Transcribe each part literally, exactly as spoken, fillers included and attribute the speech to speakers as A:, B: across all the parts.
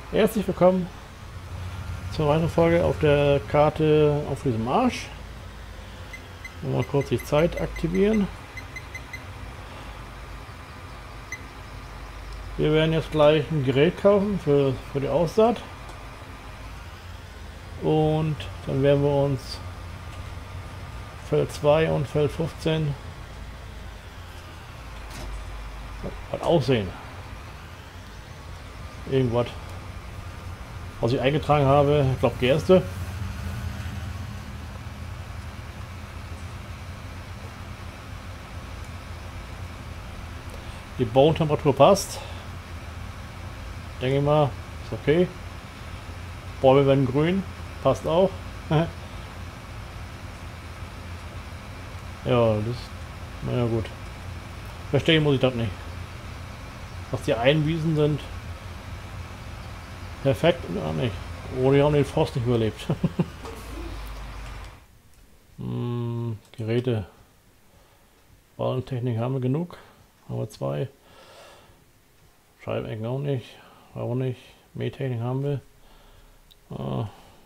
A: Herzlich willkommen zur weiteren Folge auf der Karte auf diesem Marsch. Mal kurz die Zeit aktivieren. Wir werden jetzt gleich ein Gerät kaufen für, für die Aussaat. Und dann werden wir uns Feld zwei und Feld fünfzehn was aussehen. Irgendwas, was ich eingetragen habe, ich glaube Gerste. Die Bodentemperatur passt. Denke ich mal, ist okay. Bäume werden grün, passt auch. Ja, das, naja gut. Verstehen muss ich das nicht. Dass die Einwiesen sind. Perfekt oder nicht. Oder die haben den Frost nicht überlebt. hm, Geräte. Ballentechnik haben wir genug. Haben wir zwei. Scheibenecken auch nicht. Auch nicht. Mähtechnik haben wir. Ah.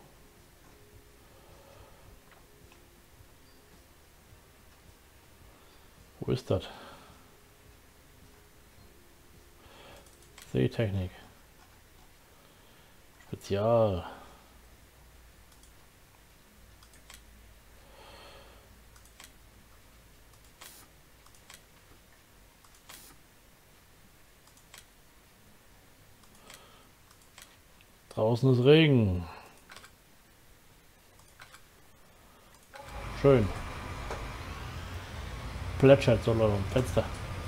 A: Wo ist das? Seetechnik. Spezial. Draußen ist Regen. Schön. Plätschert so am Fenster.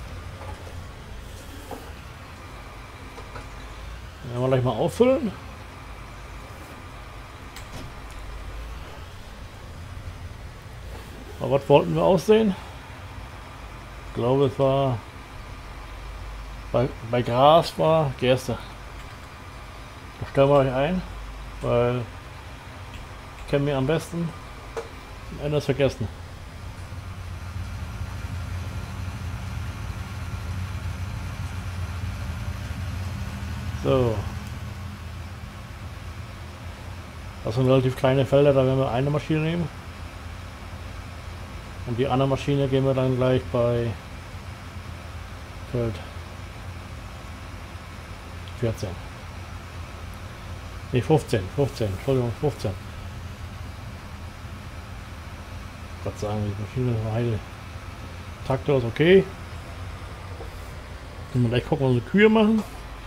A: Werden wir gleich mal auffüllen. Aber was wollten wir aussehen? Ich glaube, es war bei, bei Gras war Gerste. Da stellen wir euch ein, weil ich kenne mich am besten. Am Ende ist vergessen. So. Das sind relativ kleine Felder, da werden wir eine Maschine nehmen. Und die andere Maschine gehen wir dann gleich bei Feld vierzehn. Ne, fünfzehn, fünfzehn, Entschuldigung, fünfzehn. Gott sagen, die Maschine ist heile. Traktor ist okay. Können wir gleich gucken, was unsere Kühe machen.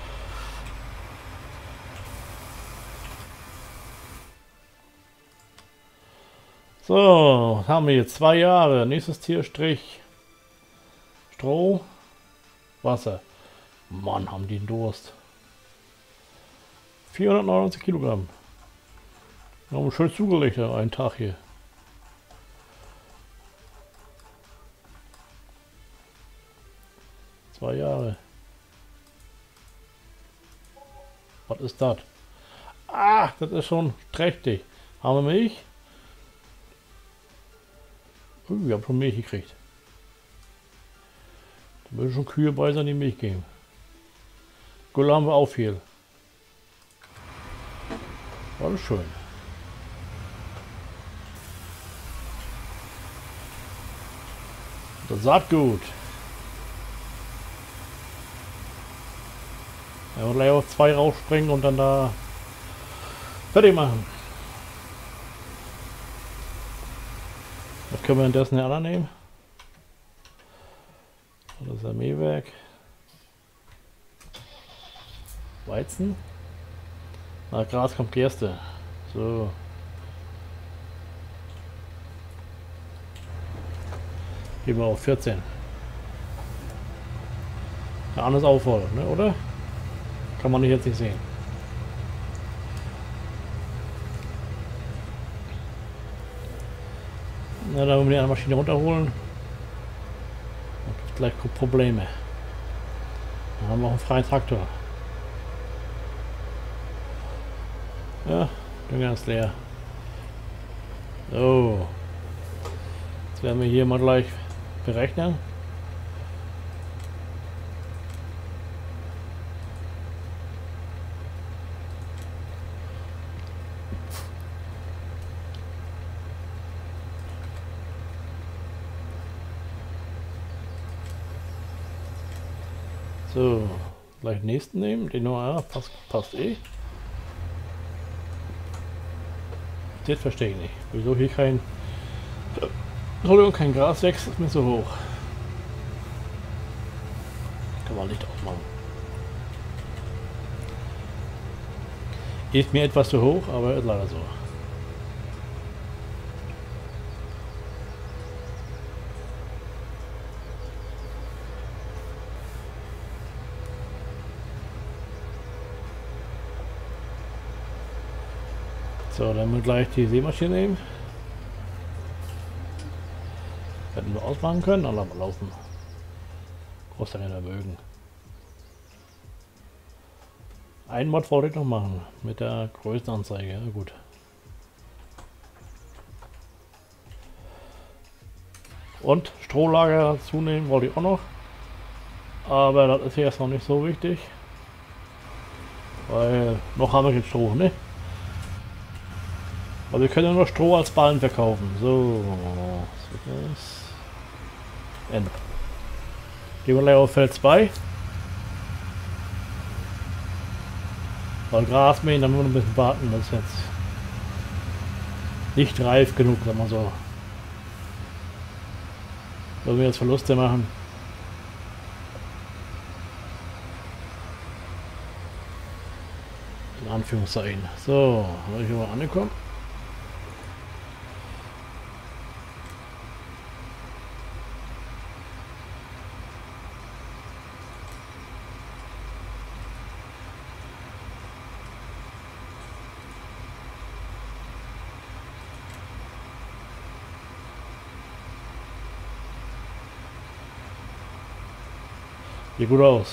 A: So, haben wir jetzt zwei Jahre. Nächstes Tierstrich. Stroh. Wasser. Mann, haben die einen Durst. vierhundertneunundneunzig Kilogramm. Wir haben schön zugelegt einen Tag hier. Zwei Jahre. Was ist das? Ah, das ist schon trächtig. Haben wir Milch? Uh, wir haben schon Milch gekriegt. Da müssen schon Kühe bei sein, die Milch geben. Gülle haben wir auch viel. Alles schön. Das Saatgut. Ja, und gleich auf zwei rausspringen und dann da fertig machen. Das können wir indessen ja anderen nehmen. Das ist ein Mähwerk. Weizen. Nach Gras kommt Gerste. So. Gehen wir auf vierzehn. Der andere ist auch voll, ne, oder? Kann man jetzt nicht sehen. Na, da wollen wir die andere Maschine runterholen. Da gibt es gleich Probleme. Da haben wir auch einen freien Traktor. Ja, Dünger ist leer. So. Jetzt werden wir hier mal gleich berechnen. So, gleich nächsten nehmen. Den Nummer ja, passt, passt eh. Das verstehe ich nicht. Wieso hier kein... Entschuldigung, kein Gras wächst, ist mir so hoch. Kann man Licht ausmachen. Ist mir etwas zu hoch, aber ist leider so. So, dann wir gleich die Sämaschine nehmen. Hätten wir ausmachen können, dann lassen wir laufen. Groß dahinter mögen. Ein Mod wollte ich noch machen, mit der Größenanzeige, ja gut. Und Strohlager dazu nehmen wollte ich auch noch. Aber das ist jetzt noch nicht so wichtig. Weil noch haben wir kein Stroh, ne? Aber wir können ja nur Stroh als Ballen verkaufen. So. Ende. Gehen wir gleich auf Feld zwei. Weil Gras mähen, dann müssen wir ein bisschen warten. Das ist jetzt nicht reif genug, sagen wir so. Wenn wir jetzt Verluste machen. In Anführungszeichen. So, habe ich mal angekommen. Sieht gut aus.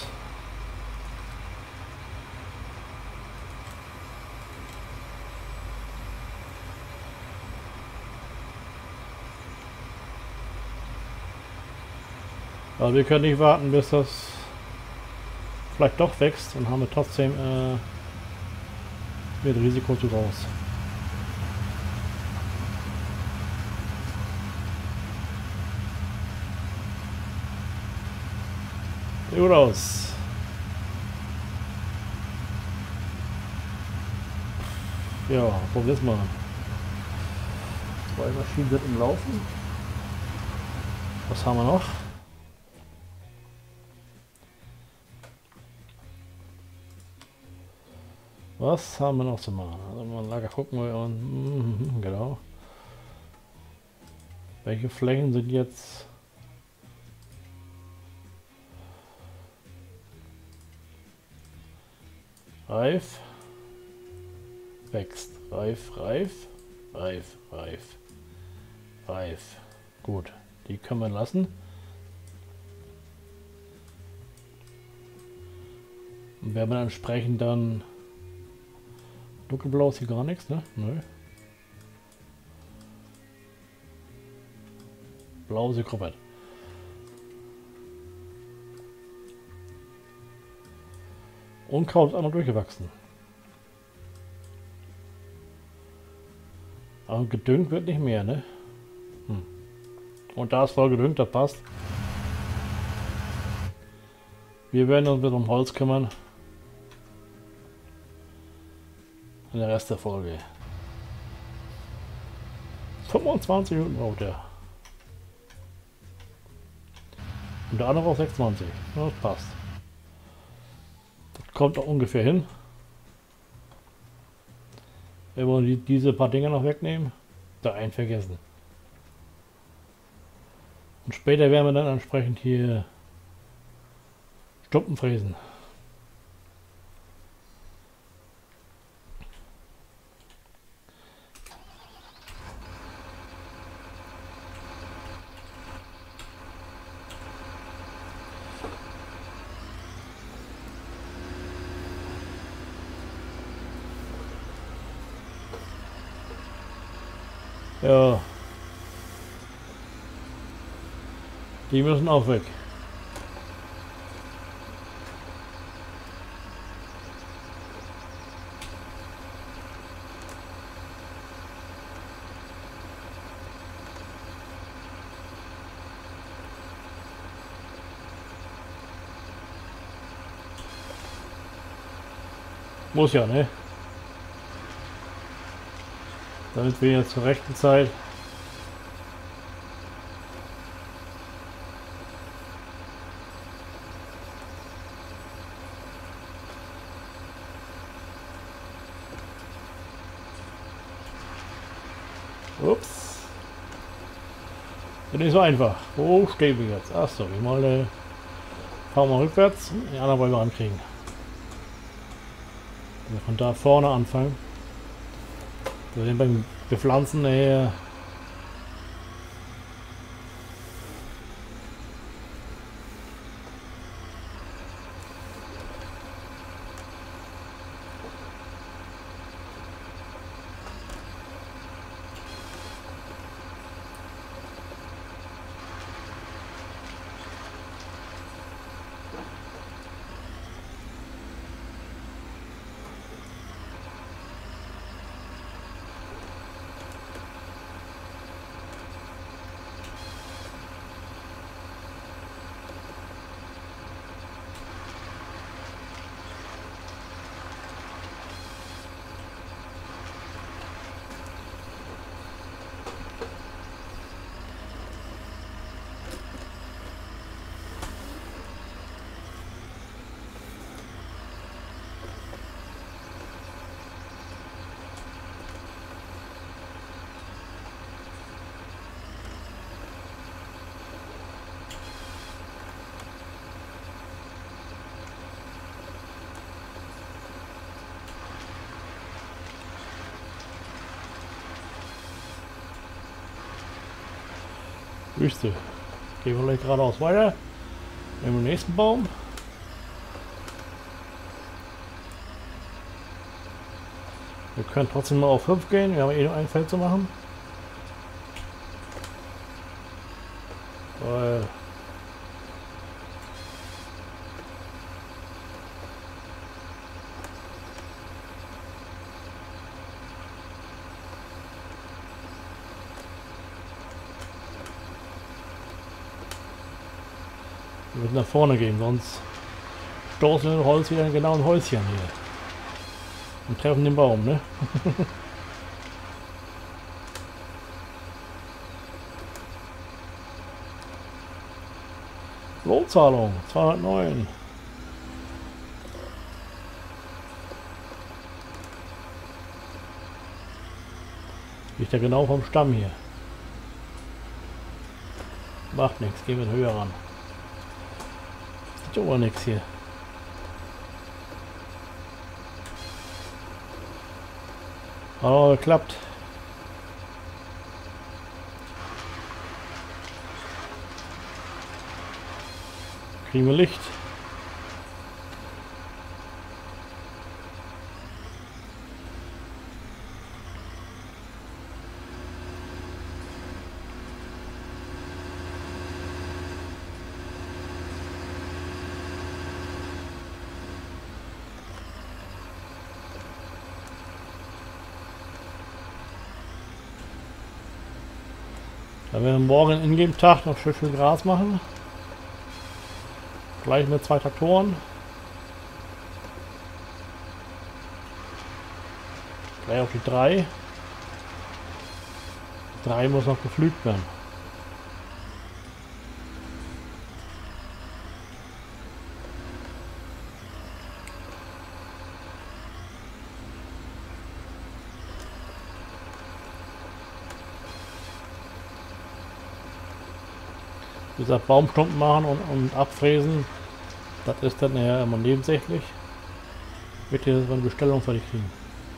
A: Aber wir können nicht warten, bis das vielleicht doch wächst und haben wir trotzdem äh, mit Risiko zu raus. Sieht gut aus. Ja, probier's mal. Zwei Maschinen sind im Laufen. Was haben wir noch? Was haben wir noch zu machen? Also mal Lager gucken wir und genau. Welche Flächen sind jetzt reif? Wächst. Reif, reif, reif, reif, reif. Gut, die können wir lassen. Und werden wir entsprechend dann dunkelblau ist hier gar nichts, ne? Nö. Blau ist hier komplett. Unkraut ist einmal durchgewachsen. Aber gedüngt wird nicht mehr, ne? Hm. Und da ist voll gedüngt, das passt. Wir werden uns mit dem Holz kümmern. In der Rest der Folge. fünfundzwanzig Minuten braucht er. Und der andere auch sechsundzwanzig. Ja, das passt. Das kommt auch ungefähr hin. Wenn wir die, diese paar Dinger noch wegnehmen, da einen vergessen. Und später werden wir dann entsprechend hier Stumpen fräsen. Ja. Die müssen auch weg. Muss ja, ne? Damit wir jetzt zur rechten Zeit ups. Das ist nicht so einfach. Wo stehen wir jetzt? Achso, wir mal äh, fahren wir rückwärts. Die anderen wollen wir ankriegen. Wir von da vorne anfangen. Wir sind beim Bepflanzen äh, Wüste. Gehen wir gleich geradeaus weiter. Nehmen den nächsten Baum. Wir können trotzdem mal auf fünf gehen. Wir haben eh nur ein Feld zu machen. Weil wir müssen nach vorne gehen, sonst stoßen wir das Holz wieder genau ein Häuschen hier. Und treffen den Baum, ne? Lohnzahlung zweihundertneun. Liegt ja genau vom Stamm hier. Macht nichts, gehen wir höher ran. Ist aber nichts hier. Oh, geklappt. Kriegen wir Licht. Da werden wir morgen in dem Tag noch schön viel Gras machen. Gleich mit zwei Traktoren. Gleich auf die drei. Die drei muss noch gepflügt werden. Wie gesagt, Baumstumpen machen und, und abfräsen, das ist dann eher immer nebensächlich. Bitte, dass wir eine Bestellung fertig kriegen.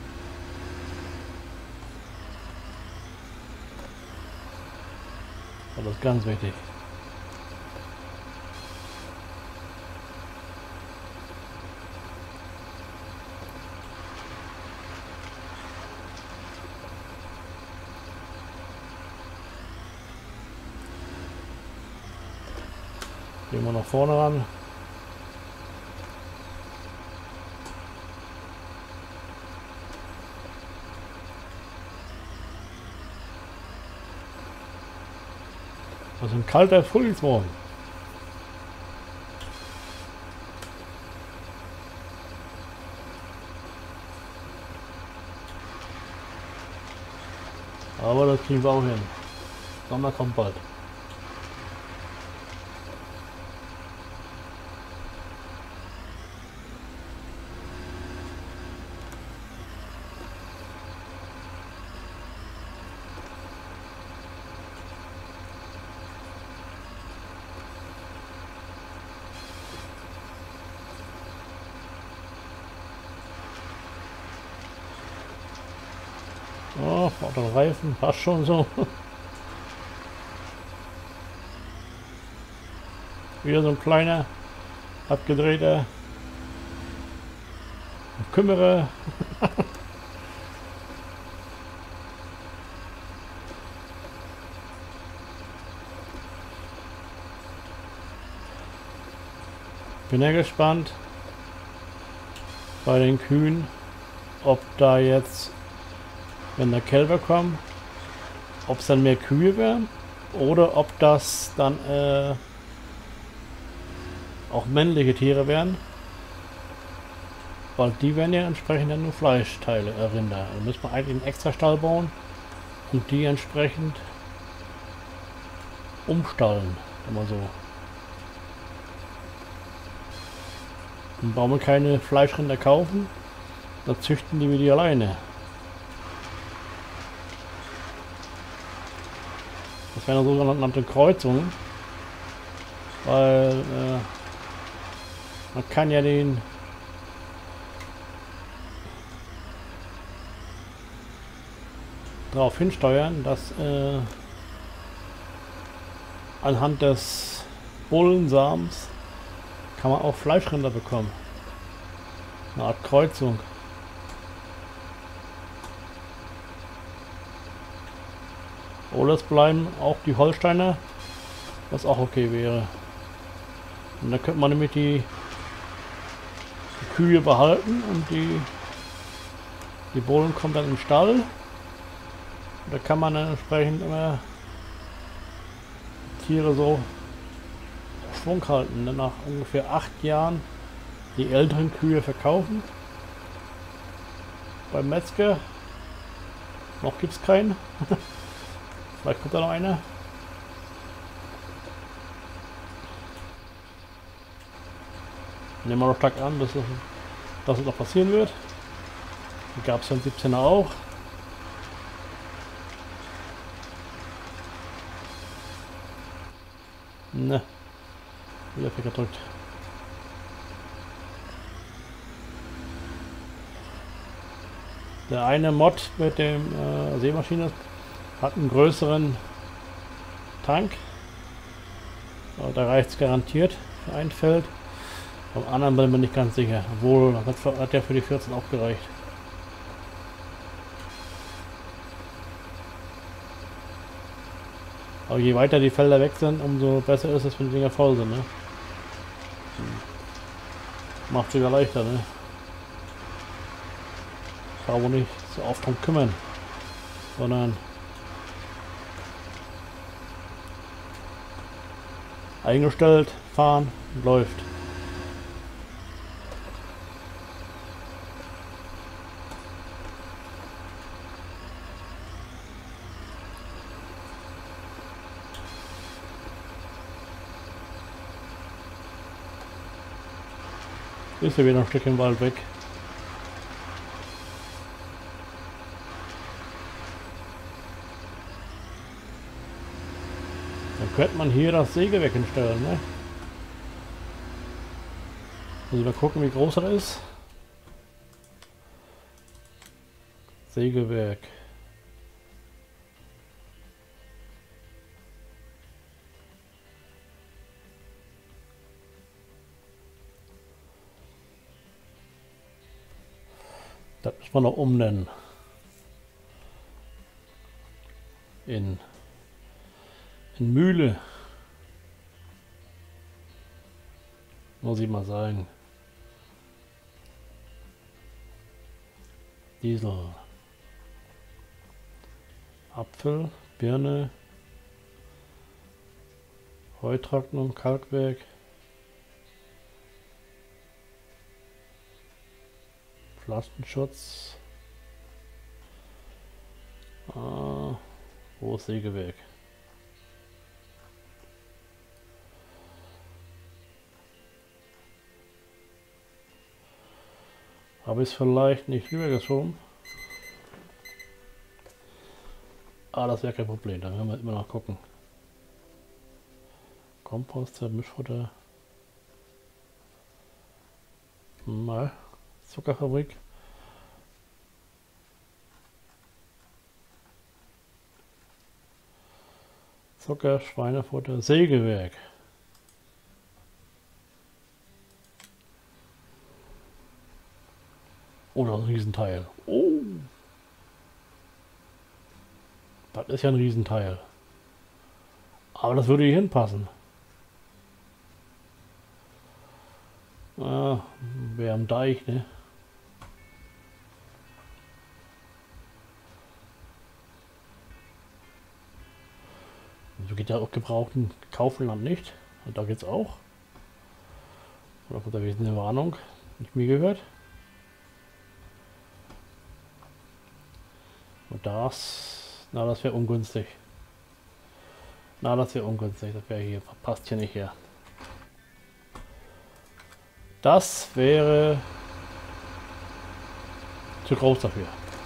A: Das ist ganz wichtig. Gehen wir nach vorne ran. Das ist ein kalter Frühlingsmorgen. Aber das kriegen wir auch hin. Sommer kommt bald. Oh, auch der Reifen passt schon so. Wieder so ein kleiner, abgedrehter Kümmerer. Bin ja gespannt bei den Kühen, ob da jetzt, wenn der Kälber kommt, ob es dann mehr Kühe werden oder ob das dann äh, auch männliche Tiere werden, weil die werden ja entsprechend dann nur Fleischteile, äh, Rinder. Da müssen wir eigentlich einen extra Stall bauen und die entsprechend umstallen, immer so. Dann brauchen wir keine Fleischrinder kaufen, dann züchten die wir die alleine. Das wäre eine sogenannte Kreuzung, weil äh, man kann ja den darauf hinsteuern, dass äh, anhand des Bullensamens kann man auch Fleischrinder bekommen. Eine Art Kreuzung. Oder es bleiben auch die Holsteiner, was auch okay wäre. Und dann könnte man nämlich die, die Kühe behalten und die, die Bullen kommen dann in den Stall. Und da kann man dann entsprechend immer Tiere so auf Schwung halten. Dann nach ungefähr acht Jahren die älteren Kühe verkaufen. Beim Metzger. Noch gibt es keinen. Vielleicht kommt da noch einer. Nehmen wir noch stark an, dass es, dass es noch passieren wird. Die gab es ja im siebzehner auch. Ne, wieder weggedrückt. Der eine Mod mit dem äh, Sämaschine hat einen größeren Tank. Aber da reicht es garantiert für ein Feld. Beim anderen bin ich mir nicht ganz sicher. Obwohl, das hat ja für die vierzehn auch gereicht. Aber je weiter die Felder weg sind, umso besser ist es, wenn die Dinger voll sind. Ne? Macht es wieder leichter. Ne? Brauchen wir nicht so oft drum kümmern, sondern eingestellt, fahren und läuft. Ist ja wieder ein Stück im Wald weg. Dann könnte man hier das Sägewerk hinstellen, ne? Also mal gucken, wie groß er ist. Sägewerk. Das müssen wir noch umnennen. In, in Mühle. Muss ich mal sagen. Diesel. Apfel, Birne, Heutrocknung, Kalkwerk. Pflanzenschutz. Äh, Wo ist Sägewerk? Habe ich es vielleicht nicht rübergeschoben? Ah, das wäre kein Problem, dann können wir immer noch gucken. Kompost, Mischfutter. Mal. Zuckerfabrik. Zucker, Schweinefutter, Sägewerk. Oh, das ist ein Riesenteil. Oh. Das ist ja ein Riesenteil. Aber das würde hier hinpassen. Ah, wäre am Deich, ne? So geht ja auch gebrauchten Kaufland nicht. Und da geht's auch. Oder kommt da wieder eine Warnung? Nicht mir gehört. Und das, na, das wäre ungünstig. Na, das wäre ungünstig. Das wäre hier, passt hier nicht her. Das wäre zu groß dafür.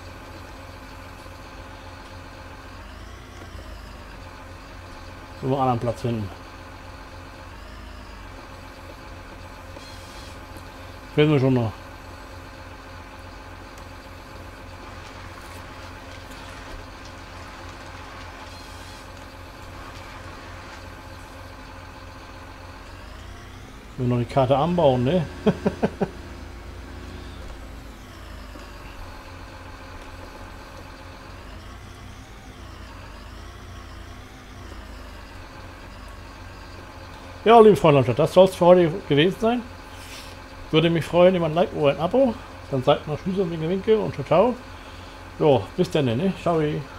A: Nur einen anderen Platz finden. Finden wir schon noch. Wir noch die Karte anbauen, ne? Ja, liebe Freunde, das soll es für heute gewesen sein. Würde mich freuen über ein Like oder ein Abo. Dann seid noch Tschüss und Winke Winke und ciao, ciao. Jo, bis dann, ne? Ciao.